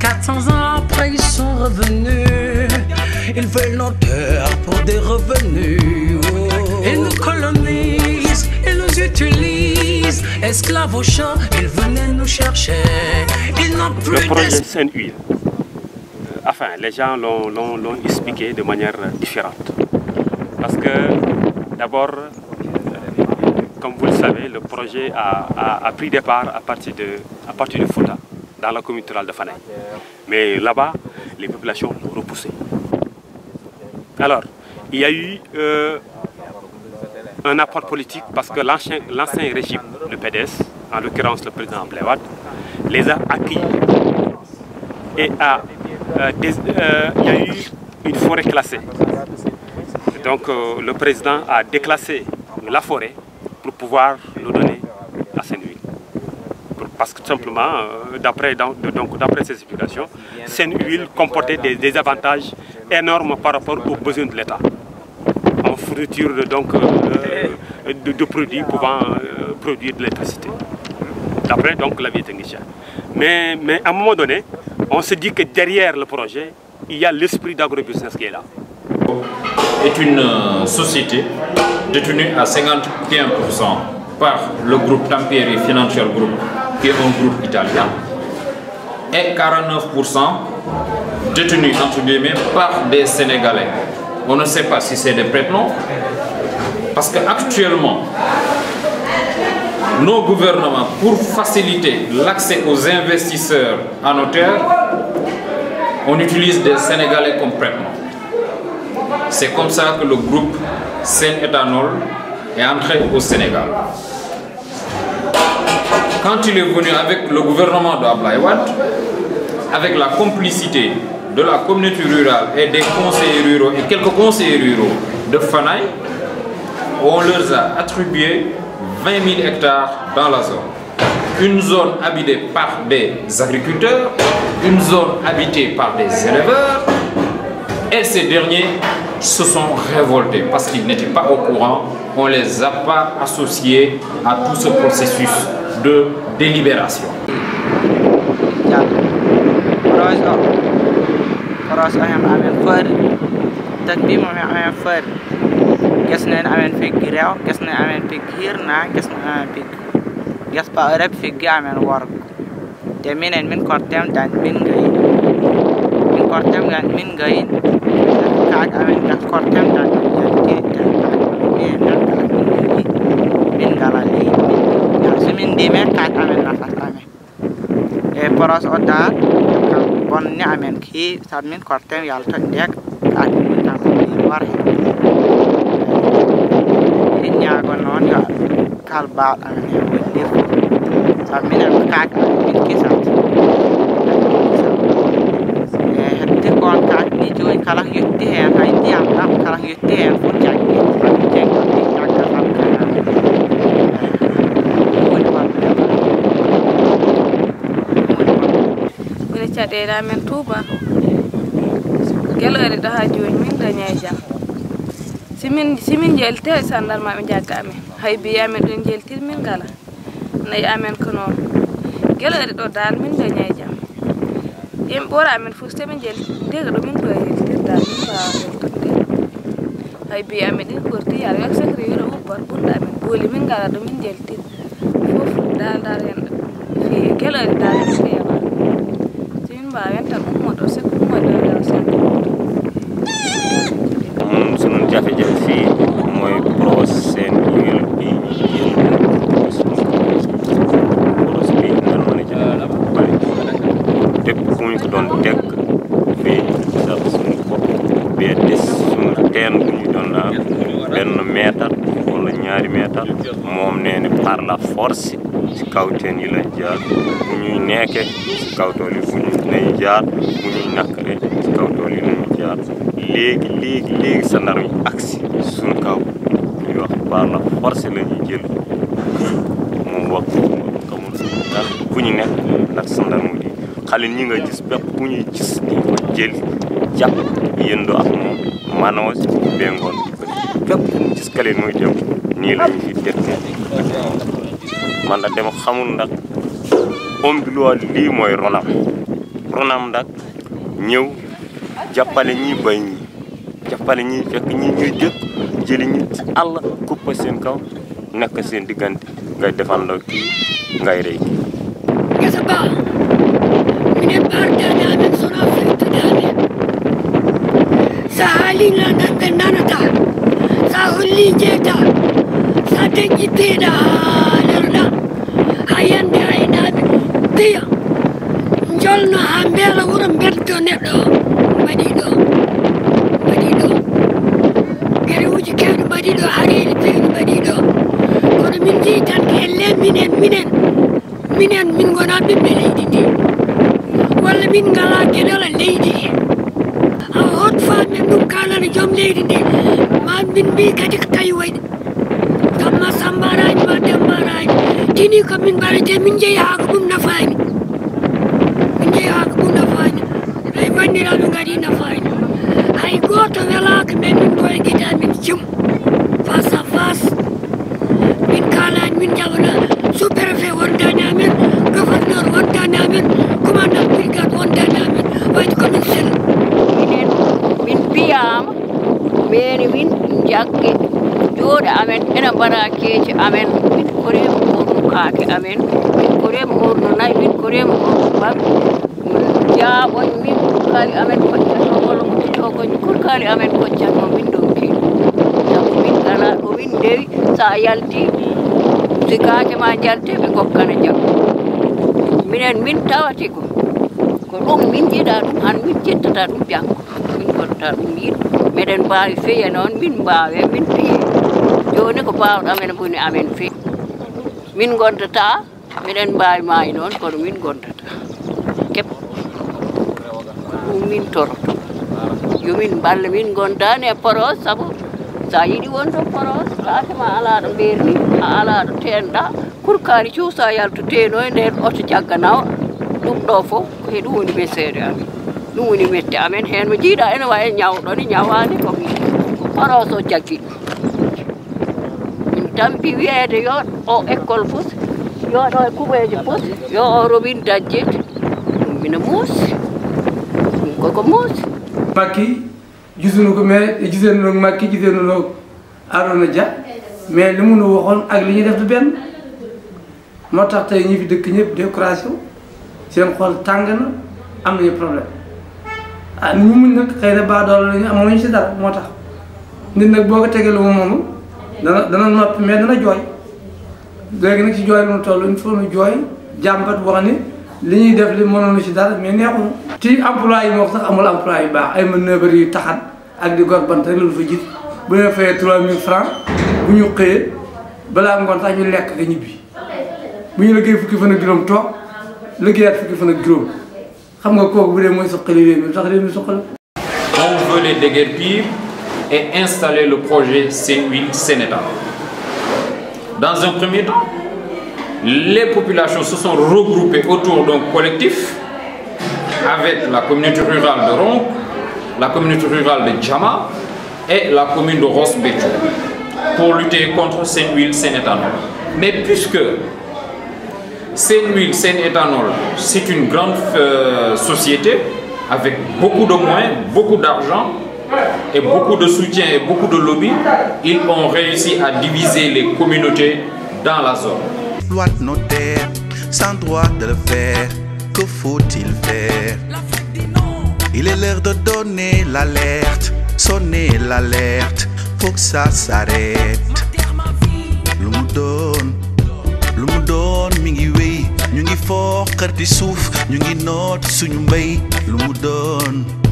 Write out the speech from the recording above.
400 ans après ils sont revenus. Ils veulent nos terres pour des revenus. Ils nous colonisent, ils nous utilisent. Esclaves au champ, ils venaient nous chercher. Ils n'ont plus le projet Saint-Huile, enfin les gens l'ont expliqué de manière différente. Parce que d'abord, comme vous le savez, le projet a pris départ à partir de Fouta, dans la commune rurale de Fanaye. Mais là-bas, les populations l'ont repoussé. Alors, il y a eu un apport politique parce que l'ancien régime, le PDS, en l'occurrence le président Abdoulaye Wade, les a accueillis. Et il y a eu une forêt classée. Donc le président a déclassé la forêt pour pouvoir le donner à Saint-Huile. Parce que tout simplement, d'après ces explications, Saint-Huile comportait des avantages énormes par rapport aux besoins de l'État. En fourniture de produits pouvant produire de l'électricité. D'après l'avis technicien. Mais à un moment donné, on se dit que derrière le projet, il y a l'esprit d'agrobusiness qui est là. Est une société détenue à 51% par le groupe Tampieri Financial Group, qui est un groupe italien, et 49% détenu entre guillemets par des Sénégalais. On ne sait pas si c'est des prête-noms, parce qu'actuellement, nos gouvernements, pour faciliter l'accès aux investisseurs à nos terres, on utilise des Sénégalais comme prête-noms. C'est comme ça que le groupe Sen-Ethanol est entré au Sénégal. Quand il est venu avec le gouvernement d'Abdoulaye Wade, avec la complicité de la communauté rurale et des conseillers ruraux et quelques conseillers ruraux de Fanaye, on leur a attribué 20 000 hectares dans la zone. Une zone habitée par des agriculteurs, une zone habitée par des éleveurs, et ces derniers se sont révoltés parce qu'ils n'étaient pas au courant, on ne les a pas associés à tout ce processus de délibération. Poros odar bon ni amen ki sadmin kortem yalta ndek admin tan war inya gon non ya kal ba amen dir sadmin an ka min ki sat hatti kon ka ni joy kala yutti hen hay tiam dam kala yutti hen fu jaggi jeng ni jagga sam kana caɗeɗe amen Touba gueloɗe ɗo ha joni min dañay jam simin jelti e sandarma ɓe jagga amen hay biye amen ɗon jeltir min ngala nayi amen ko noon gueloɗe ɗo dal min dañay jam yimɓe ɓoora amen fof so tawi jelti ndega ɗo min ɗoya jeltir dal min mbawa weltonde hay biye amen ɗin ɓorti yara yak sakri wiro ubban ɓurɗo amen booli min ngala ɗo min jeltir fof dal hen fi gueloɗe dal min feewa sunu jafe-jafe fii mooy projet Saint-Huile bi projet bi nan mën a jël bari tépp fu ñu ko doon teg fii sax suñu bopp bee des suñu teen bu ñu doon daal benn mètre wala ñaari mètre moom nee na par la force ci kaw teen yi lañ jaar bu ñuy nekke ci kaw tool yi bu ñu nay jaar bu ñuy nakkare ci kaw tool yi lañu jaar léegi sa ndar yi agsi suñu kaw ñuy wax par la force la ñuy jël moom wax xamul daal fu ñu nekk ndax sa ndar mu di xale ñi nga gis bépp bu ñuy gis di ko jël jàpp yëndoo ak moom manoos bee ngoon bépp gis kaleen muy dem nii lañu fi def man da dem xamul ndax homme bi loo lii mooy ronam ronam dak ñëw jàppale ñi bay ñi jàppale ñi fekk ñi ñuy jëli ñi Allah kuppa seen kaw nekk seen diggante ngay defandoo kii ngay rey kii gasa ba minen ɓartani amen sona fewtude amen sa haalino nanɓe nanata sa holli jeeta sa deƴƴi peeɗa haalerɗa ha yande aynaɓe piya jolno ha beela wuro beddo neɗɗo mbaɗi ɗo gerewuji kewɗi mbaɗi ɗo hareji pewɗi mbaɗi ɗo kono min jii tan ko elle minen min gona ɓiɓɓe leydi ndi walla min ngala gueɗala leydi ha hot famen ɗum kalana joom leydi ndi ma min mbi kadi ko tawi waɗi kamma sambaraji ma dembaraji tini ko min mbaɗete min jeeyi ha ko ɗum nafani ay bandiraɓe gadi nafani hay goto welaka men min boye gueɗe amin jum face à face min kalani min jaɓana sous préfet wondani amen gouverneur wondani amen commandant brigade wondani amen wayde komin sel minen min biyama meni min jagge jooɗo amen ena mbaɗa keeci amen min korema orno kaake amen min korema orno nayi min korema orno bag jaaɓon min kurkali amen koccatno walla muttito koñ kurkali amen koccatno min ɗo kiiɗo sabu min gala ɗo min ndewi sa yalti sikaje ma jalte ɓe gokkana jam minen min tawati ko ɗum min jiiɗa ɗum han min jettata ɗum janggo min gonta ɗum yiɗ meɗen mbawi feeya noon min mbawe min piye joni ko mbawɗo amen boni amen feeyi min gontata miɗen mbawi maayi noon kono min gontata kep ɗum min toroto yomin balle min gontani e poros saabu sa yiɗi wonto poros latema alaɗo ɓerni a alaɗo tenɗa kurkari cuusa yalto teno e nder oto jagganawa ɗum ɗo fof ko he ɗum woni mesede amen ɗum woni mette amen hen mo jiiɗa ene wawi ñawɗoni ñawani ko poros o jaggi min tampi wiyede yo o école fus yoɗo e kuɓeje fus yo o robin dajjete ɗum mina muusi ɗum koko muusi Macky gisuñu ko mais giseen noog Macky giseen noog Arona Dia mais li mu nu waxoon ak li ñuy def du benn moo tax tey ñi fi dëkk ñëpp décoration seen xol tàng na am nañu problème ah ñu muñ nag xëy na baadoolo lañu amoon si dara moo tax nit nag boo ko tegee lu mu moomu dana noppi mais dana jooy léegi nag si jooy lu mu toll il faut nu jooy jàmbat wax ni li ñuy def li mënoon si dara mais neexul ci emploi yi moo sax amul emploi yu baax ay manœuvre yu taxat ak di gor bant rek la fa gis bu ñu fayee 3000 francs bu ñu xëyee balaa ngoon sax ñu lekk nga ñibbi bu ñu liggéey fukki fan ak juróom toog liggéeyaat fukki fan ak juróom xam nga kooku bu dee mooy suqali réew mi sax réew mi suqali. On veut les déguerpir et installer le projet Saint-Louis Sénégal. Dans un premier temps, les populations se sont regroupées autour d'un collectif avec la communauté rurale de Ronk, la communauté rurale de Djama et la commune de Ross-Béthio pour lutter contre Saint-Louis Sénétanol. Mais puisque Saint-Louis Sénétanol, c'est une grande société avec beaucoup de moyens, beaucoup d'argent et beaucoup de soutien et beaucoup de lobby, ils ont réussi à diviser les communautés dans la zone. Loi notaire, sans droit de le faire, que faut-il faire? Il est l'heure de donner l'alerte, sonner l'alerte, faut que ça s'arrête. Lu mu doon mi ngi wéy ñu ngi foo xar di suuf ñu ngi noot suñu mbéy lu mu doon